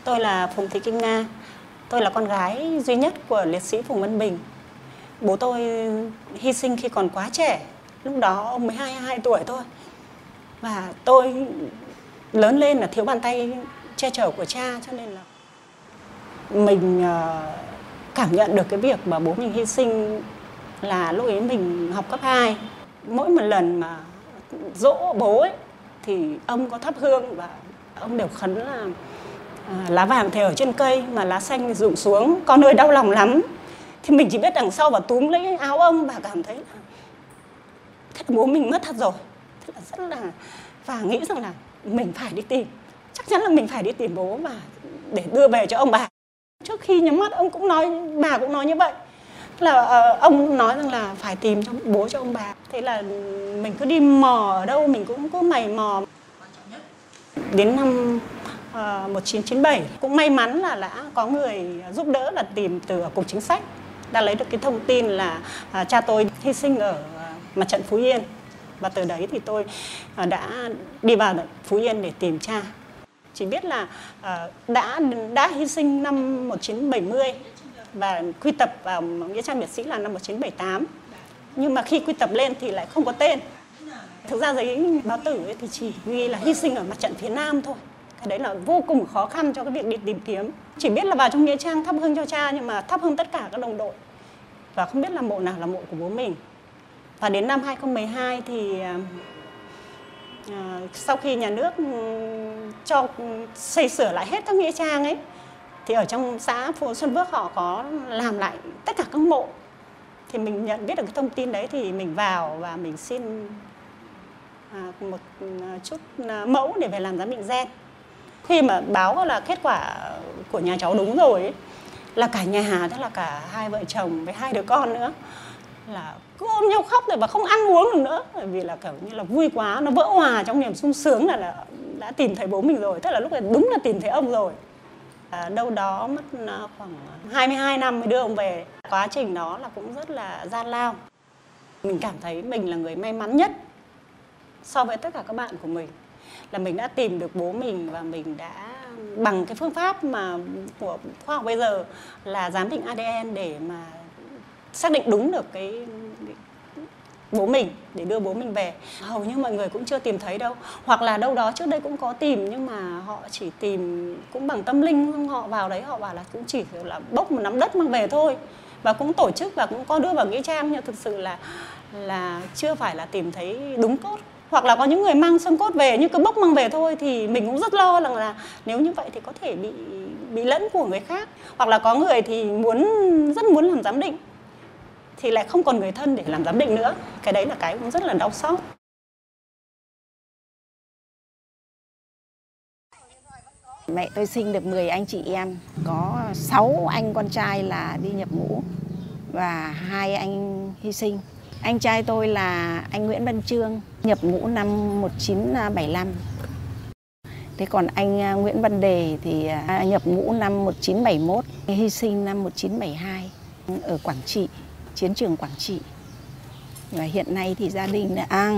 Tôi là Phùng Thị Kim Nga. Tôi là con gái duy nhất của liệt sĩ Phùng Văn Bình. Bố tôi hy sinh khi còn quá trẻ. Lúc đó ông mới 22 tuổi thôi. Và tôi lớn lên là thiếu bàn tay che chở của cha, cho nên là mình cảm nhận được cái việc mà bố mình hy sinh là lúc ấy mình học cấp 2. Mỗi một lần mà dỗ bố ấy thì ông có thắp hương và ông đều khấn là lá vàng thì ở trên cây mà lá xanh rụng xuống, con ơi đau lòng lắm. Thì mình chỉ biết đằng sau và túm lấy áo ông và cảm thấy là thế là bố mình mất thật rồi. Thế là rất là, và nghĩ rằng là mình phải đi tìm, chắc chắn là mình phải đi tìm bố và để đưa về cho ông bà. Trước khi nhắm mắt ông cũng nói, bà cũng nói như vậy, là ông nói rằng là phải tìm cho bố cho ông bà. Thế là mình cứ đi mò ở đâu mình cũng cứ mày mò. Đến năm 1997 cũng may mắn là đã có người giúp đỡ là tìm từ Cục Chính sách, đã lấy được cái thông tin là cha tôi hy sinh ở mặt trận Phú Yên. Và từ đấy thì tôi đã đi vào Phú Yên để tìm cha. Chỉ biết là đã hy sinh năm 1970 và quy tập vào nghĩa trang liệt sĩ là năm 1978. Nhưng mà khi quy tập lên thì lại không có tên. Thực ra giấy báo tử ấy thì chỉ ghi là hy sinh ở mặt trận phía Nam thôi. Cái đấy là vô cùng khó khăn cho cái việc đi tìm kiếm. Chỉ biết là vào trong nghĩa trang thắp hương cho cha, nhưng mà thắp hương tất cả các đồng đội. Và không biết là mộ nào là mộ của bố mình. Và đến năm 2012 thì sau khi nhà nước cho xây sửa lại hết các nghĩa trang ấy, thì ở trong xã Phố Xuân Phước họ có làm lại tất cả các mộ. Thì mình nhận biết được cái thông tin đấy thì mình vào và mình xin một chút mẫu để về làm giám định gen. Khi mà báo là kết quả của nhà cháu đúng rồi ấy, là cả nhà, tức là cả hai vợ chồng với hai đứa con nữa, là cứ ôm nhau khóc rồi và không ăn uống được nữa. Bởi vì là kiểu như là vui quá, nó vỡ hòa trong niềm sung sướng là đã tìm thấy bố mình rồi. Tức là lúc này đúng là tìm thấy ông rồi. Đâu đó mất khoảng 22 năm mới đưa ông về. Quá trình đó là cũng rất là gian lao. Mình cảm thấy mình là người may mắn nhất so với tất cả các bạn của mình, là mình đã tìm được bố mình và mình đã bằng cái phương pháp mà của khoa học bây giờ là giám định ADN để mà xác định đúng được cái bố mình để đưa bố mình về. Hầu như mọi người cũng chưa tìm thấy đâu, hoặc là đâu đó trước đây cũng có tìm nhưng mà họ chỉ tìm cũng bằng tâm linh, họ vào đấy họ bảo là cũng chỉ là bốc một nắm đất mang về thôi, và cũng tổ chức và cũng có đưa vào nghĩa trang, nhưng thực sự là chưa phải là tìm thấy đúng cốt. Hoặc là có những người mang xương cốt về nhưng cứ bốc mang về thôi, thì mình cũng rất lo là nếu như vậy thì có thể bị lẫn của người khác. Hoặc là có người thì rất muốn làm giám định thì lại không còn người thân để làm giám định nữa. Cái đấy là cái cũng rất là đau xót. Mẹ tôi sinh được 10 anh chị em, có 6 anh con trai là đi nhập ngũ và 2 anh hy sinh. Anh trai tôi là anh Nguyễn Văn Trương, nhập ngũ năm 1975. Thế còn anh Nguyễn Văn Đề thì nhập ngũ năm 1971, hy sinh năm 1972 ở Quảng Trị, chiến trường Quảng Trị. Và hiện nay thì gia đình đã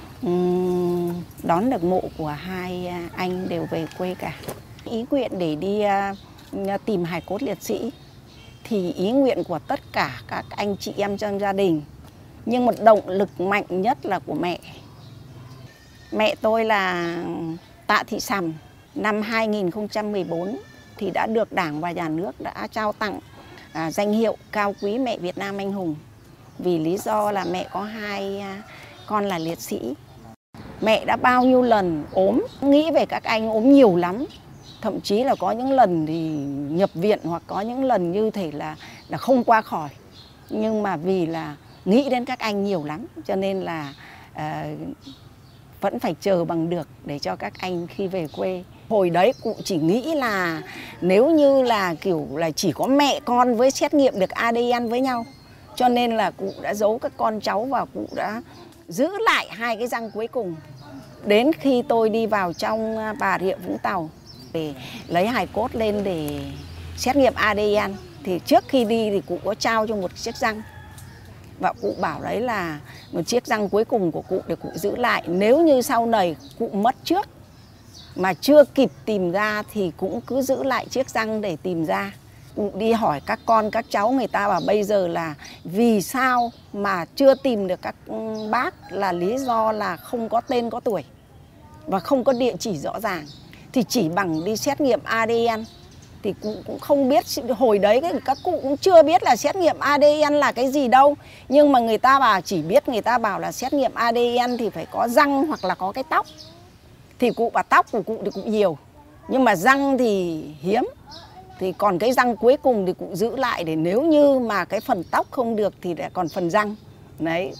đón được mộ của 2 anh đều về quê cả. Ý nguyện để đi tìm hài cốt liệt sĩ thì ý nguyện của tất cả các anh chị em trong gia đình. Nhưng một động lực mạnh nhất là của mẹ. Mẹ tôi là Tạ Thị Sầm, năm 2014 thì đã được Đảng và Nhà nước đã trao tặng danh hiệu Cao Quý Mẹ Việt Nam Anh Hùng. Vì lý do là mẹ có 2 con là liệt sĩ. Mẹ đã bao nhiêu lần ốm, nghĩ về các anh ốm nhiều lắm. Thậm chí là có những lần thì nhập viện, hoặc có những lần như thể là không qua khỏi. Nhưng mà vì là nghĩ đến các anh nhiều lắm, cho nên là vẫn phải chờ bằng được để cho các anh khi về quê. Hồi đấy cụ chỉ nghĩ là nếu như là kiểu là chỉ có mẹ con với xét nghiệm được ADN với nhau, cho nên là cụ đã giấu các con cháu và cụ đã giữ lại 2 cái răng cuối cùng. Đến khi tôi đi vào trong Bà Rịa Vũng Tàu để lấy hài cốt lên để xét nghiệm ADN, thì trước khi đi thì cụ có trao cho một chiếc răng. Và cụ bảo đấy là một chiếc răng cuối cùng của cụ để cụ giữ lại. Nếu như sau này cụ mất trước mà chưa kịp tìm ra thì cũng cứ giữ lại chiếc răng để tìm ra. Đi hỏi các con các cháu, người ta bảo bây giờ là vì sao mà chưa tìm được các bác là lý do là không có tên có tuổi và không có địa chỉ rõ ràng. Thì chỉ bằng đi xét nghiệm ADN thì cũng không biết, hồi đấy các cụ cũng chưa biết là xét nghiệm ADN là cái gì đâu. Nhưng mà người ta bảo chỉ biết, người ta bảo là xét nghiệm ADN thì phải có răng hoặc là có cái tóc. Thì cụ bảo tóc của cụ thì cũng nhiều, nhưng mà răng thì hiếm. Thì còn cái răng cuối cùng thì cụ giữ lại để nếu như mà cái phần tóc không được thì lại còn phần răng. Đấy.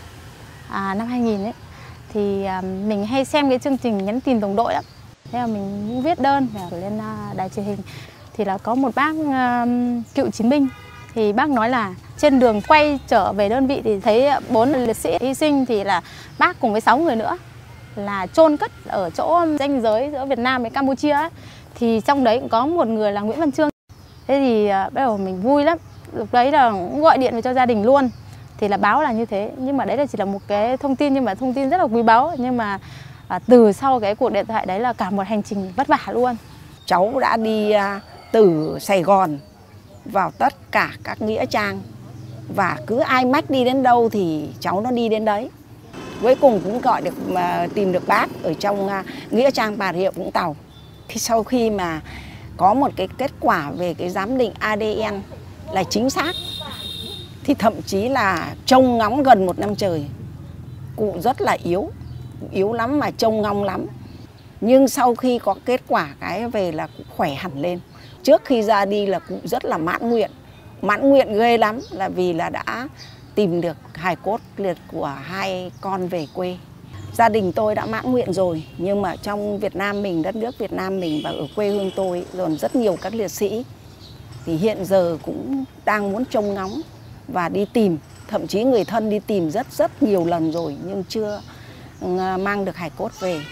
Năm 2000 ấy thì mình hay xem cái chương trình nhắn tin đồng đội lắm. Thế là mình cũng viết đơn để lên đài truyền hình. Thì là có một bác cựu chiến binh. Thì bác nói là trên đường quay trở về đơn vị thì thấy 4 liệt sĩ hy sinh, thì là bác cùng với 6 người nữa là chôn cất ở chỗ ranh giới giữa Việt Nam với Campuchia ấy. Thì trong đấy cũng có một người là Nguyễn Văn Trương. Thế thì bắt đầu mình vui lắm. Lúc đấy là cũng gọi điện về cho gia đình luôn. Thì là báo là như thế. Nhưng mà đấy là chỉ là một cái thông tin, nhưng mà thông tin rất là quý báu. Nhưng mà từ sau cái cuộc điện thoại đấy là cả một hành trình vất vả luôn. Cháu đã đi từ Sài Gòn vào tất cả các nghĩa trang. Và cứ ai mách đi đến đâu thì cháu nó đi đến đấy. Cuối cùng cũng gọi được tìm được bác ở trong nghĩa trang Bà Rịa Vũng Tàu. Thì sau khi mà có một cái kết quả về cái giám định ADN là chính xác, thì thậm chí là trông ngóng gần 1 năm trời. Cụ rất là yếu lắm mà trông ngóng lắm. Nhưng sau khi có kết quả cái về là cụ khỏe hẳn lên. Trước khi ra đi là cụ rất là mãn nguyện ghê lắm, là vì là đã tìm được hài cốt liệt của 2 con về quê. Gia đình tôi đã mãn nguyện rồi, nhưng mà trong Việt Nam mình, đất nước Việt Nam mình và ở quê hương tôi còn rất nhiều các liệt sĩ. Thì hiện giờ cũng đang muốn trông ngóng và đi tìm, thậm chí người thân đi tìm rất nhiều lần rồi nhưng chưa mang được hài cốt về.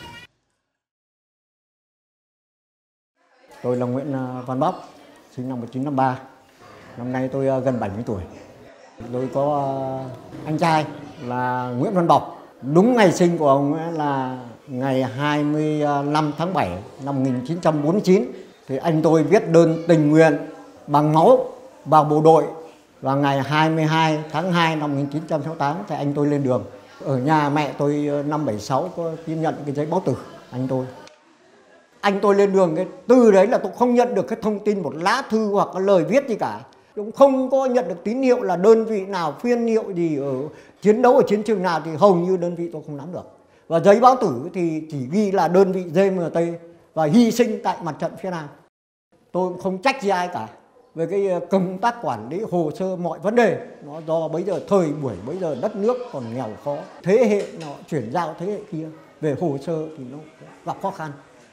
Tôi là Nguyễn Văn Bóc, sinh năm 1953. Năm nay tôi gần 70 tuổi. Tôi có anh trai là Nguyễn Văn Bọc. Đúng ngày sinh của ông ấy là ngày 25 tháng 7 năm 1949. Thì anh tôi viết đơn tình nguyện bằng máu vào bộ đội. Và ngày 22 tháng 2 năm 1968 thì anh tôi lên đường. Ở nhà mẹ tôi năm 76 có tin nhận cái giấy báo tử anh tôi. Anh tôi lên đường, cái từ đấy là tôi không nhận được cái thông tin một lá thư hoặc cái lời viết gì cả. Cũng không có nhận được tín hiệu là đơn vị nào, phiên hiệu gì ở chiến đấu ở chiến trường nào thì hầu như đơn vị tôi không nắm được. Và giấy báo tử thì chỉ ghi là đơn vị GMT và hy sinh tại mặt trận phía Nam. Tôi cũng không trách gì ai cả về cái công tác quản lý hồ sơ mọi vấn đề. Nó do bây giờ thời buổi bây giờ đất nước còn nghèo khó, thế hệ nó chuyển giao thế hệ kia về hồ sơ thì nó gặp khó khăn.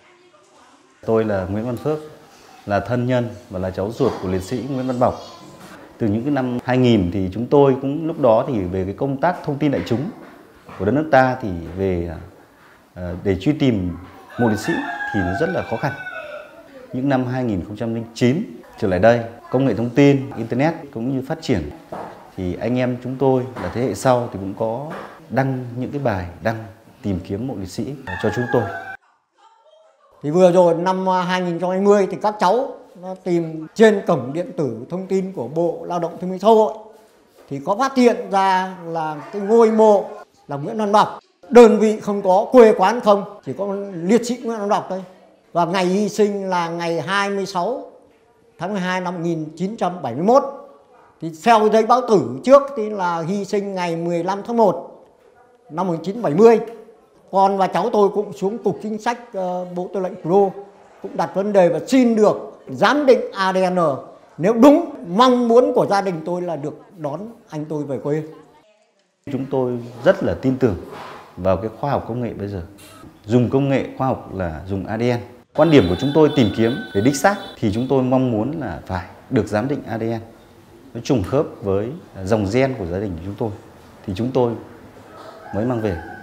Tôi là Nguyễn Văn Phước, là thân nhân và là cháu ruột của liệt sĩ Nguyễn Văn Bọc. Từ những cái năm 2000 thì chúng tôi cũng lúc đó thì về cái công tác thông tin đại chúng của đất nước ta thì về để truy tìm một liệt sĩ thì nó rất là khó khăn. Những năm 2009 trở lại đây, công nghệ thông tin, internet cũng như phát triển thì anh em chúng tôi là thế hệ sau thì cũng có đăng những cái bài tìm kiếm mộ liệt sĩ cho chúng tôi. Thì vừa rồi năm 2020 thì các cháu nó tìm trên cổng điện tử thông tin của Bộ Lao động Thương binh Xã hội thì có phát hiện ra là cái ngôi mộ là Nguyễn Văn Bọc. Đơn vị không có, quê quán không, chỉ có liệt sĩ Nguyễn Văn Bọc thôi. Và ngày hy sinh là ngày 26 tháng 12 năm 1971. Thì theo giấy báo tử trước thì là hy sinh ngày 15 tháng 1 năm 1970. Con và cháu tôi cũng xuống Cục Chính sách Bộ Tư lệnh Thủ đô cũng đặt vấn đề và xin được giám định ADN. Nếu đúng mong muốn của gia đình tôi là được đón anh tôi về quê. Chúng tôi rất là tin tưởng vào cái khoa học công nghệ bây giờ. Dùng công nghệ khoa học là dùng ADN. Quan điểm của chúng tôi tìm kiếm để đích xác thì chúng tôi mong muốn là phải được giám định ADN. Nó trùng khớp với dòng gen của gia đình của chúng tôi thì chúng tôi mới mang về.